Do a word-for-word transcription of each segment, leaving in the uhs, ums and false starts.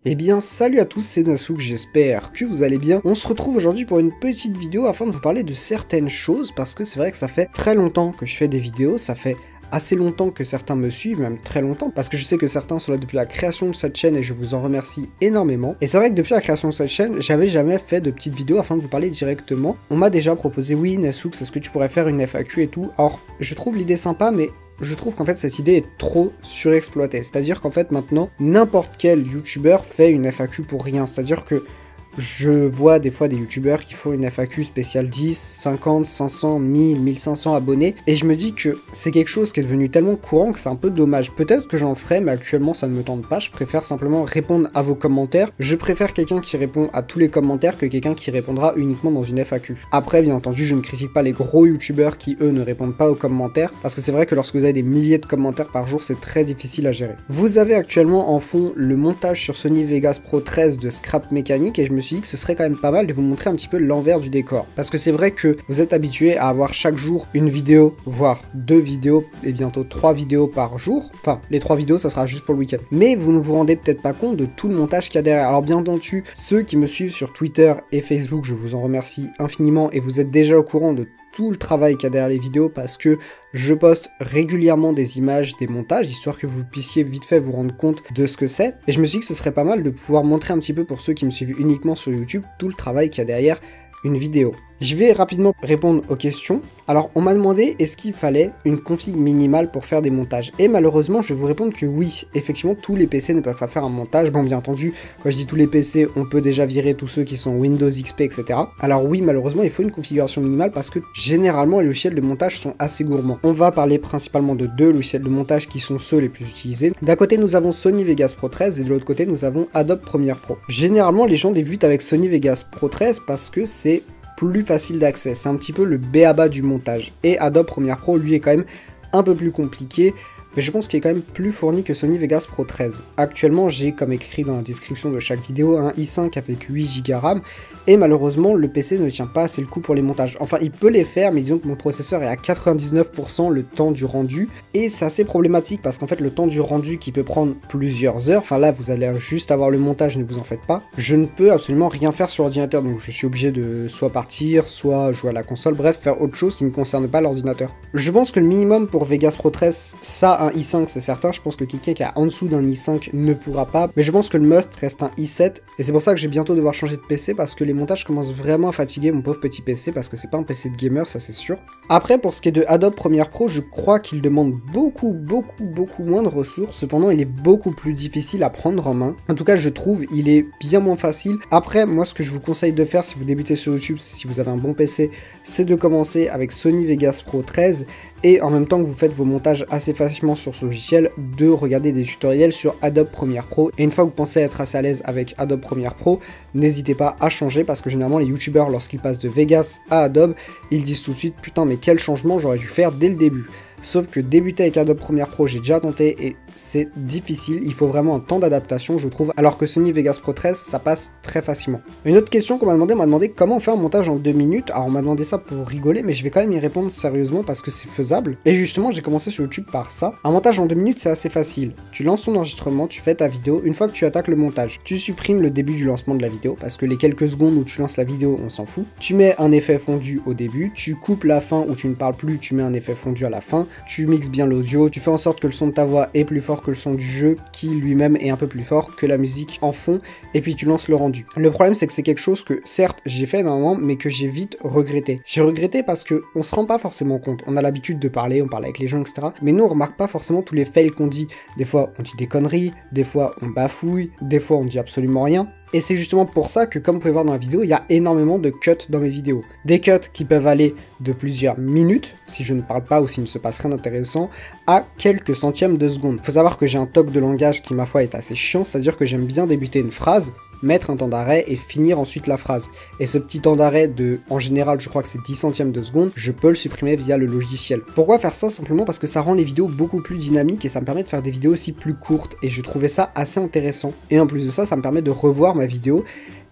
Eh bien salut à tous, c'est Nasouk, j'espère que vous allez bien. On se retrouve aujourd'hui pour une petite vidéo afin de vous parler de certaines choses, parce que c'est vrai que ça fait très longtemps que je fais des vidéos, ça fait assez longtemps que certains me suivent, même très longtemps, parce que je sais que certains sont là depuis la création de cette chaîne et je vous en remercie énormément. Et c'est vrai que depuis la création de cette chaîne, j'avais jamais fait de petites vidéos afin de vous parler directement. On m'a déjà proposé, oui Nasouk, est-ce que tu pourrais faire une F A Q et tout. Alors, je trouve l'idée sympa, mais je trouve qu'en fait cette idée est trop surexploitée. C'est-à-dire qu'en fait maintenant, n'importe quel youtubeur fait une F A Q pour rien. C'est-à-dire que je vois des fois des youtubeurs qui font une F A Q spéciale dix, cinquante, cinq cents, mille, mille cinq cents abonnés, et je me dis que c'est quelque chose qui est devenu tellement courant que c'est un peu dommage. Peut-être que j'en ferai, mais actuellement ça ne me tente pas, je préfère simplement répondre à vos commentaires. Je préfère quelqu'un qui répond à tous les commentaires que quelqu'un qui répondra uniquement dans une F A Q. Après, bien entendu, je ne critique pas les gros youtubeurs qui, eux, ne répondent pas aux commentaires, parce que c'est vrai que lorsque vous avez des milliers de commentaires par jour, c'est très difficile à gérer. Vous avez actuellement en fond le montage sur Sony Vegas Pro treize de Scrap Mécanique, et je me suis dit que ce serait quand même pas mal de vous montrer un petit peu l'envers du décor. Parce que c'est vrai que vous êtes habitué à avoir chaque jour une vidéo, voire deux vidéos, et bientôt trois vidéos par jour. Enfin, les trois vidéos, ça sera juste pour le week-end. Mais vous ne vous rendez peut-être pas compte de tout le montage qu'il y a derrière. Alors bien entendu, ceux qui me suivent sur Twitter et Facebook, je vous en remercie infiniment, et vous êtes déjà au courant de tout le travail qu'il y a derrière les vidéos, parce que je poste régulièrement des images, des montages, histoire que vous puissiez vite fait vous rendre compte de ce que c'est. Et je me suis dit que ce serait pas mal de pouvoir montrer un petit peu pour ceux qui me suivent uniquement sur YouTube, tout le travail qu'il y a derrière une vidéo. Je vais rapidement répondre aux questions. Alors, on m'a demandé est-ce qu'il fallait une config minimale pour faire des montages. Et malheureusement, je vais vous répondre que oui, effectivement, tous les P C ne peuvent pas faire un montage. Bon, bien entendu, quand je dis tous les P C, on peut déjà virer tous ceux qui sont Windows X P, et cetera. Alors oui, malheureusement, il faut une configuration minimale parce que généralement, les logiciels de montage sont assez gourmands. On va parler principalement de deux logiciels de montage qui sont ceux les plus utilisés. D'un côté, nous avons Sony Vegas Pro treize et de l'autre côté, nous avons Adobe Premiere Pro. Généralement, les gens débutent avec Sony Vegas Pro treize parce que c'est plus facile d'accès, c'est un petit peu le b a ba du montage. Et Adobe Premiere Pro, lui, est quand même un peu plus compliqué, mais je pense qu'il est quand même plus fourni que Sony Vegas Pro treize. Actuellement, j'ai, comme écrit dans la description de chaque vidéo, un i cinq avec huit giga RAM, et malheureusement, le P C ne tient pas assez le coup pour les montages. Enfin, il peut les faire, mais disons que mon processeur est à quatre-vingt-dix-neuf pour cent le temps du rendu, et c'est assez problématique, parce qu'en fait, le temps du rendu qui peut prendre plusieurs heures, enfin là, vous allez juste avoir le montage, ne vous en faites pas, je ne peux absolument rien faire sur l'ordinateur, donc je suis obligé de soit partir, soit jouer à la console, bref, faire autre chose qui ne concerne pas l'ordinateur. Je pense que le minimum pour Vegas Pro treize, ça, un i cinq, c'est certain. Je pense que quelqu'un qui a en dessous d'un i cinq ne pourra pas, mais je pense que le must reste un i sept, et c'est pour ça que je vais bientôt devoir changer de P C, parce que les montages commencent vraiment à fatiguer mon pauvre petit P C, parce que c'est pas un P C de gamer, ça c'est sûr. Après, pour ce qui est de Adobe Premiere Pro, je crois qu'il demande beaucoup, beaucoup, beaucoup moins de ressources, cependant il est beaucoup plus difficile à prendre en main. En tout cas, je trouve il est bien moins facile. Après, moi ce que je vous conseille de faire si vous débutez sur YouTube, si vous avez un bon P C, c'est de commencer avec Sony Vegas Pro treize, et en même temps que vous faites vos montages assez facilement sur ce logiciel, de regarder des tutoriels sur Adobe Premiere Pro. Et une fois que vous pensez être assez à l'aise avec Adobe Premiere Pro, n'hésitez pas à changer, parce que généralement les youtubeurs, lorsqu'ils passent de Vegas à Adobe, ils disent tout de suite putain mais quel changement j'aurais dû faire dès le début. Sauf que débuter avec Adobe Premiere Pro, j'ai déjà tenté et c'est difficile, il faut vraiment un temps d'adaptation je trouve, alors que Sony Vegas Pro treize, ça passe très facilement. Une autre question qu'on m'a demandé, on m'a demandé comment faire un montage en deux minutes, alors on m'a demandé ça pour rigoler, mais je vais quand même y répondre sérieusement parce que c'est faisable, et justement j'ai commencé sur YouTube par ça. Un montage en deux minutes c'est assez facile, tu lances ton enregistrement, tu fais ta vidéo, une fois que tu attaques le montage, tu supprimes le début du lancement de la vidéo, parce que les quelques secondes où tu lances la vidéo, on s'en fout, tu mets un effet fondu au début, tu coupes la fin où tu ne parles plus, tu mets un effet fondu à la fin, tu mixes bien l'audio, tu fais en sorte que le son de ta voix est plus fort que le son du jeu, qui lui-même est un peu plus fort que la musique en fond, et puis tu lances le rendu. Le problème c'est que c'est quelque chose que certes j'ai fait normalement, mais que j'ai vite regretté. J'ai regretté parce que on se rend pas forcément compte, on a l'habitude de parler, on parle avec les gens, et cetera. Mais nous on remarque pas forcément tous les fails qu'on dit. Des fois on dit des conneries, des fois on bafouille, des fois on dit absolument rien. Et c'est justement pour ça que, comme vous pouvez voir dans la vidéo, il y a énormément de cuts dans mes vidéos. Des cuts qui peuvent aller de plusieurs minutes, si je ne parle pas ou s'il ne se passe rien d'intéressant, à quelques centièmes de seconde. Il faut savoir que j'ai un toc de langage qui, ma foi, est assez chiant, c'est-à-dire que j'aime bien débuter une phrase, mettre un temps d'arrêt et finir ensuite la phrase. Et ce petit temps d'arrêt de, en général, je crois que c'est dix centièmes de seconde, je peux le supprimer via le logiciel. Pourquoi faire ça? Simplement parce que ça rend les vidéos beaucoup plus dynamiques et ça me permet de faire des vidéos aussi plus courtes. Et je trouvais ça assez intéressant. Et en plus de ça, ça me permet de revoir ma vidéo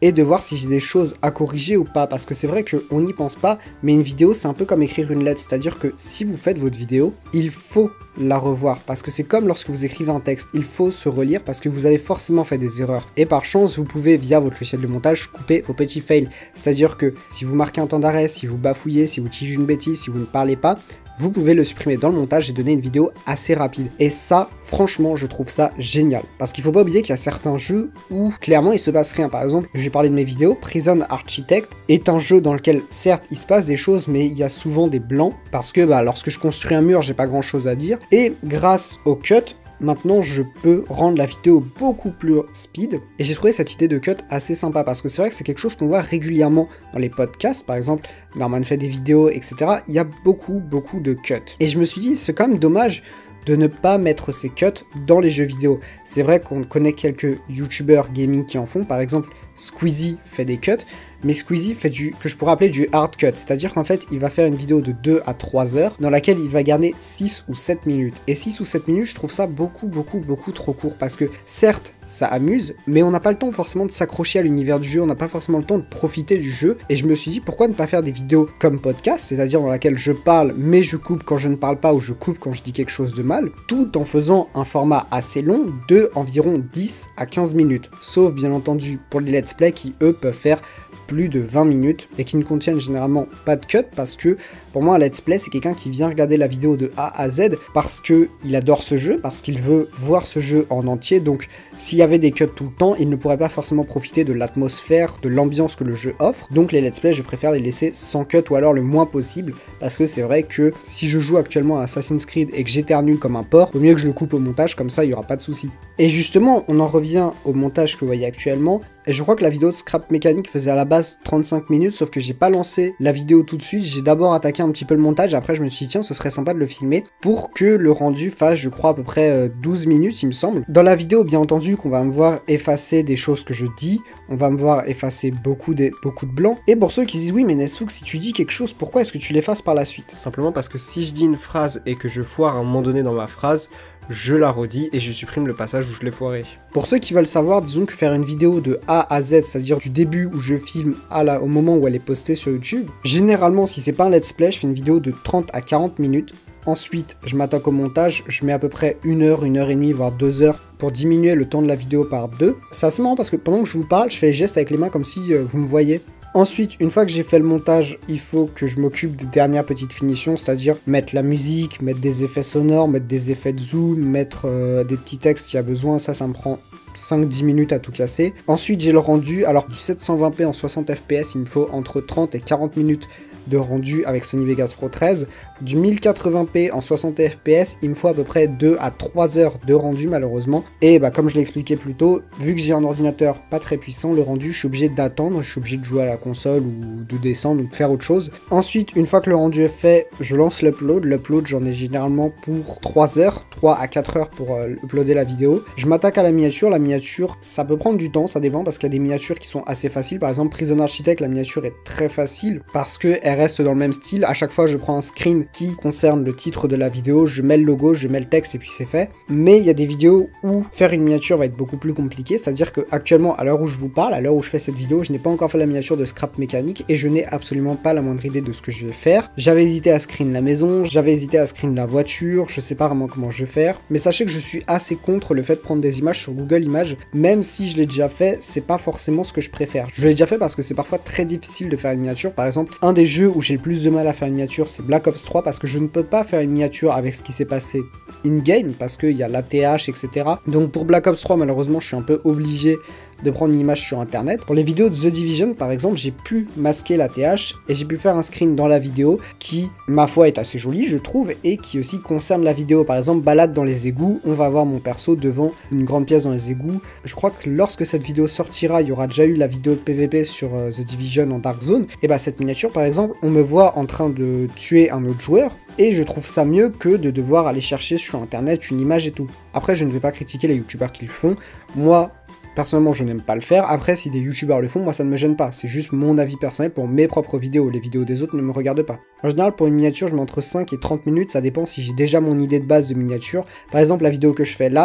et de voir si j'ai des choses à corriger ou pas, parce que c'est vrai qu'on n'y pense pas, mais une vidéo c'est un peu comme écrire une lettre, c'est-à-dire que si vous faites votre vidéo, il faut la revoir, parce que c'est comme lorsque vous écrivez un texte, il faut se relire parce que vous avez forcément fait des erreurs, et par chance vous pouvez via votre logiciel de montage couper vos petits fails, c'est-à-dire que si vous marquez un temps d'arrêt, si vous bafouillez, si vous tigez une bêtise, si vous ne parlez pas, vous pouvez le supprimer dans le montage et donner une vidéo assez rapide. Et ça, franchement, je trouve ça génial. Parce qu'il faut pas oublier qu'il y a certains jeux où, clairement, il se passe rien. Par exemple, je vais parler de mes vidéos, Prison Architect est un jeu dans lequel, certes, il se passe des choses, mais il y a souvent des blancs. Parce que, bah, lorsque je construis un mur, j'ai pas grand chose à dire. Et grâce au cut, maintenant, je peux rendre la vidéo beaucoup plus speed, et j'ai trouvé cette idée de cut assez sympa, parce que c'est vrai que c'est quelque chose qu'on voit régulièrement dans les podcasts, par exemple, Norman fait des vidéos, et cetera. Il y a beaucoup, beaucoup de cuts. Et je me suis dit, c'est quand même dommage de ne pas mettre ces cuts dans les jeux vidéo. C'est vrai qu'on connaît quelques youtubeurs gaming qui en font, par exemple, Squeezie fait des cuts, mais Squeezie fait du, que je pourrais appeler du hard cut, c'est-à-dire qu'en fait, il va faire une vidéo de deux à trois heures, dans laquelle il va garder six ou sept minutes. Et six ou sept minutes, je trouve ça beaucoup, beaucoup, beaucoup trop court, parce que, certes, ça amuse, mais on n'a pas le temps forcément de s'accrocher à l'univers du jeu, on n'a pas forcément le temps de profiter du jeu, et je me suis dit, pourquoi ne pas faire des vidéos comme podcast, c'est-à-dire dans laquelle je parle, mais je coupe quand je ne parle pas, ou je coupe quand je dis quelque chose de mal, tout en faisant un format assez long de environ dix à quinze minutes, sauf bien entendu pour les let's play qui, eux, peuvent faire plus de vingt minutes et qui ne contiennent généralement pas de cut, parce que pour moi un let's play c'est quelqu'un qui vient regarder la vidéo de A à Z parce que il adore ce jeu, parce qu'il veut voir ce jeu en entier. Donc s'il y avait des cuts tout le temps, il ne pourrait pas forcément profiter de l'atmosphère, de l'ambiance que le jeu offre. Donc les let's play, je préfère les laisser sans cut, ou alors le moins possible, parce que c'est vrai que si je joue actuellement à Assassin's Creed et que j'éternue comme un porc, vaut mieux que je le coupe au montage, comme ça il n'y aura pas de souci. Et justement, on en revient au montage que vous voyez actuellement, et je crois que la vidéo de Scrap Mécanique faisait à la base trente-cinq minutes, sauf que j'ai pas lancé la vidéo tout de suite, j'ai d'abord attaqué un petit peu le montage, après je me suis dit tiens, ce serait sympa de le filmer, pour que le rendu fasse, je crois, à peu près euh, douze minutes, il me semble. Dans la vidéo, bien entendu, qu'on va me voir effacer des choses que je dis, on va me voir effacer beaucoup de, beaucoup de blancs, et pour ceux qui disent oui mais Nesfook, si tu dis quelque chose, pourquoi est-ce que tu l'effaces par la suite? Simplement parce que si je dis une phrase et que je foire à un moment donné dans ma phrase, je la redis et je supprime le passage où je l'ai foiré. Pour ceux qui veulent savoir, disons que faire une vidéo de A à Z, c'est-à-dire du début où je filme à la, au moment où elle est postée sur YouTube, généralement si c'est pas un let's play, je fais une vidéo de trente à quarante minutes. Ensuite, je m'attaque au montage, je mets à peu près une heure, une heure et demie, voire deux heures pour diminuer le temps de la vidéo par deux. C'est assez marrant parce que pendant que je vous parle, je fais les gestes avec les mains comme si euh, vous me voyez. Ensuite, une fois que j'ai fait le montage, il faut que je m'occupe des dernières petites finitions, c'est-à-dire mettre la musique, mettre des effets sonores, mettre des effets de zoom, mettre euh, des petits textes s'il y a besoin. Ça, ça me prend cinq dix minutes à tout casser. Ensuite, j'ai le rendu. Alors, du sept cent vingt p en soixante F P S, il me faut entre trente et quarante minutes de rendu avec Sony Vegas Pro treize. Du mille quatre-vingts p en soixante F P S, il me faut à peu près deux à trois heures de rendu malheureusement. Et bah comme je l'ai expliqué plus tôt, vu que j'ai un ordinateur pas très puissant, le rendu je suis obligé d'attendre, je suis obligé de jouer à la console ou de descendre ou de faire autre chose. Ensuite, une fois que le rendu est fait, je lance l'upload. L'upload, j'en ai généralement pour trois heures, trois à quatre heures pour euh, uploader la vidéo. Je m'attaque à la miniature. La miniature, ça peut prendre du temps, ça dépend parce qu'il y a des miniatures qui sont assez faciles. Par exemple, Prison Architect, la miniature est très facile parce que elle reste dans le même style. À chaque fois, je prends un screen qui concerne le titre de la vidéo, je mets le logo, je mets le texte et puis c'est fait. Mais il y a des vidéos où faire une miniature va être beaucoup plus compliqué, c'est-à-dire que actuellement, à l'heure où je vous parle, à l'heure où je fais cette vidéo, je n'ai pas encore fait la miniature de Scrap Mécanique et je n'ai absolument pas la moindre idée de ce que je vais faire. J'avais hésité à screen la maison, j'avais hésité à screen la voiture, je sais pas vraiment comment je vais faire, mais sachez que je suis assez contre le fait de prendre des images sur Google Images, même si je l'ai déjà fait, c'est pas forcément ce que je préfère. Je l'ai déjà fait parce que c'est parfois très difficile de faire une miniature. Par exemple, un des jeux où j'ai le plus de mal à faire une miniature, c'est Black Ops trois, parce que je ne peux pas faire une miniature avec ce qui s'est passé in-game, parce qu'il y a l'A T H, et cetera. Donc pour Black Ops trois, malheureusement, je suis un peu obligé de prendre une image sur internet. Pour les vidéos de The Division par exemple, j'ai pu masquer l'A T H et j'ai pu faire un screen dans la vidéo qui, ma foi, est assez joli je trouve, et qui aussi concerne la vidéo. Par exemple, balade dans les égouts, on va voir mon perso devant une grande pièce dans les égouts. Je crois que lorsque cette vidéo sortira, il y aura déjà eu la vidéo de P V P sur euh, The Division en Dark Zone, et bah cette miniature par exemple, on me voit en train de tuer un autre joueur, et je trouve ça mieux que de devoir aller chercher sur internet une image et tout. Après, je ne vais pas critiquer les youtubeurs qui le font, moi personnellement, je n'aime pas le faire. Après, si des youtubeurs le font, moi ça ne me gêne pas. C'est juste mon avis personnel pour mes propres vidéos. Les vidéos des autres ne me regardent pas. En général, pour une miniature, je mets entre cinq et trente minutes. Ça dépend si j'ai déjà mon idée de base de miniature. Par exemple, la vidéo que je fais là,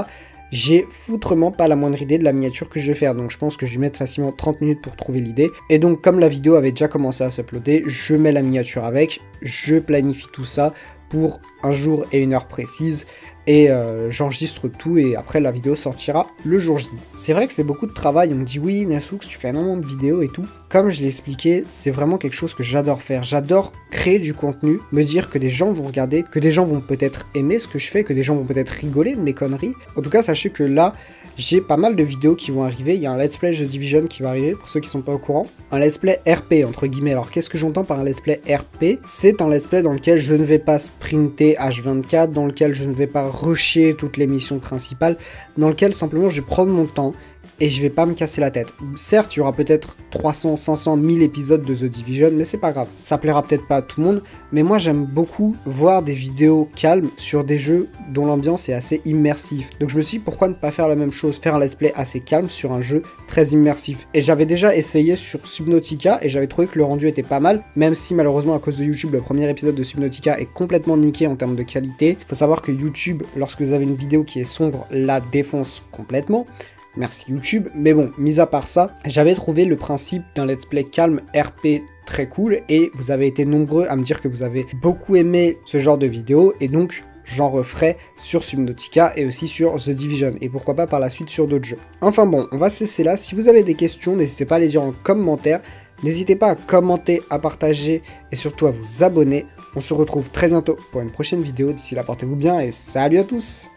j'ai foutrement pas la moindre idée de la miniature que je vais faire, donc je pense que je vais mettre facilement trente minutes pour trouver l'idée. Et donc comme la vidéo avait déjà commencé à s'uploader, je mets la miniature avec, je planifie tout ça pour un jour et une heure précise, et euh, j'enregistre tout et après la vidéo sortira le jour J. C'est vrai que c'est beaucoup de travail, on me dit oui Nesflux tu fais énormément de vidéos et tout. Comme je l'ai expliqué, c'est vraiment quelque chose que j'adore faire. J'adore créer du contenu, me dire que des gens vont regarder, que des gens vont peut-être aimer ce que je fais, que des gens vont peut-être rigoler de mes conneries. En tout cas, sachez que là, j'ai pas mal de vidéos qui vont arriver. Il y a un let's play The Division qui va arriver, pour ceux qui sont pas au courant. Un let's play R P, entre guillemets. Alors, qu'est-ce que j'entends par un let's play R P? C'est un let's play dans lequel je ne vais pas sprinter H vingt-quatre, dans lequel je ne vais pas rusher toutes les missions principales, dans lequel simplement je vais prendre mon temps et je vais pas me casser la tête. Certes, il y aura peut-être trois cents, cinq cents, mille épisodes de The Division, mais c'est pas grave. Ça plaira peut-être pas à tout le monde, mais moi j'aime beaucoup voir des vidéos calmes sur des jeux dont l'ambiance est assez immersif. Donc je me suis dit, pourquoi ne pas faire la même chose, faire un let's play assez calme sur un jeu très immersif. Et j'avais déjà essayé sur Subnautica et j'avais trouvé que le rendu était pas mal, même si malheureusement à cause de YouTube, le premier épisode de Subnautica est complètement niqué en termes de qualité. Il faut savoir que YouTube, lorsque vous avez une vidéo qui est sombre, la défonce complètement. Merci YouTube, mais bon, mis à part ça, j'avais trouvé le principe d'un let's play calme R P très cool et vous avez été nombreux à me dire que vous avez beaucoup aimé ce genre de vidéo et donc j'en referai sur Subnautica et aussi sur The Division et pourquoi pas par la suite sur d'autres jeux. Enfin bon, on va cesser là. Si vous avez des questions, n'hésitez pas à les dire en commentaire. N'hésitez pas à commenter, à partager et surtout à vous abonner. On se retrouve très bientôt pour une prochaine vidéo. D'ici là, portez-vous bien et salut à tous!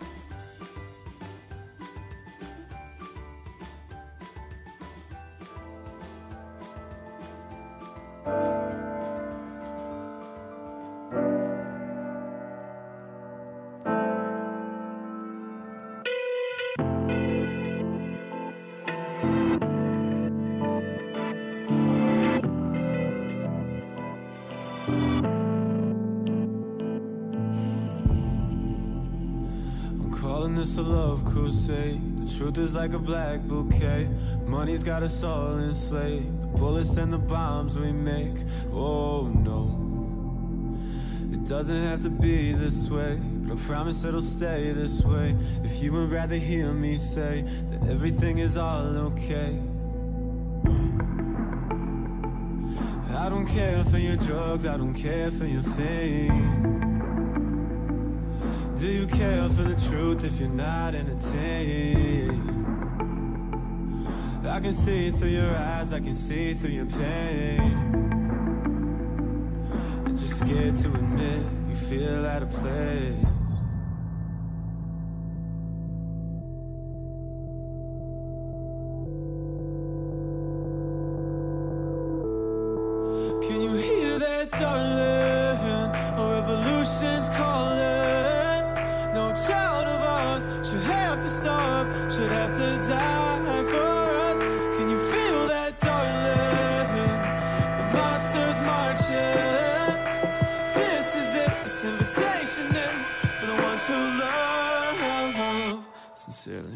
Calling this a love crusade. The truth is like a black bouquet. Money's got us all enslaved. The bullets and the bombs we make. Oh no, it doesn't have to be this way, but I promise it'll stay this way. If you would rather hear me say that everything is all okay. I don't care for your drugs, I don't care for your fame. Do you care for the truth if you're not entertained? I can see through your eyes, I can see through your pain. You're just scared to admit you feel out of place. Can you hear that, darling? A revolution's calling. No child of ours should have to starve, should have to die for us. Can you feel that, darling? The monsters marching. This is it, this invitation is for the ones who love sincerely.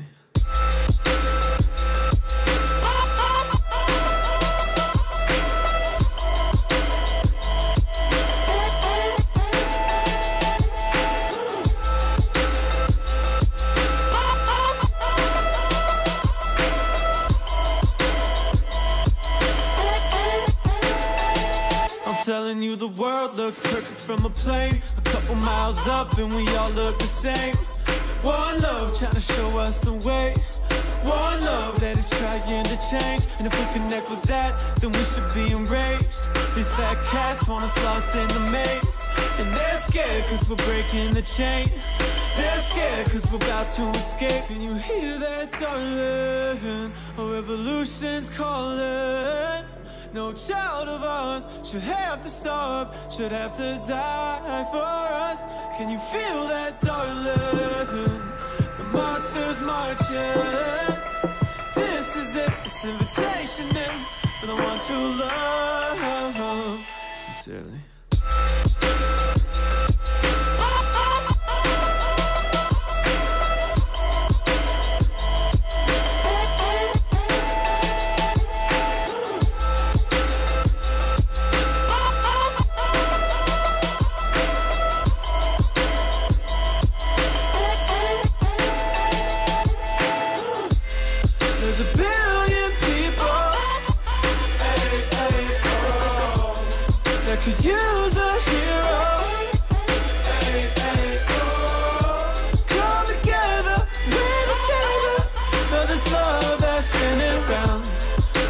Telling you the world looks perfect from a plane, a couple miles up and we all look the same. One love trying to show us the way. One love that is trying to change. And if we connect with that, then we should be enraged. These fat cats want us lost in the maze, and they're scared cause we're breaking the chain. They're scared cause we're about to escape. Can you hear that, darling? A revolution's calling. No child of ours should have to starve, should have to die for us. Can you feel that, darling? The monsters marching. This is it, this invitation is for the ones who love sincerely.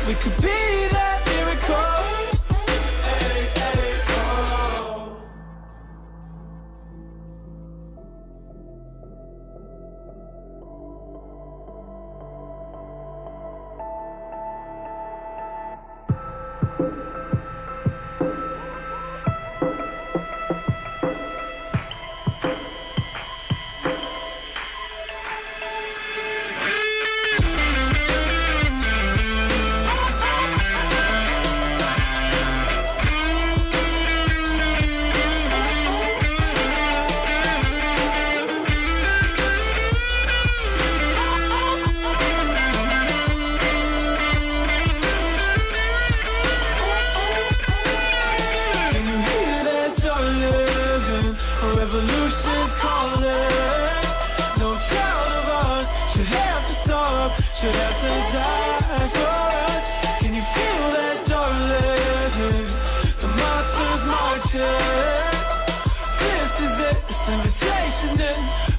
We could be that miracle. Hey, hey, oh. Revolution's calling. No child of ours should have to stop, should have to die for us. Can you feel that, darling? The monsters marching. This is it, this invitation is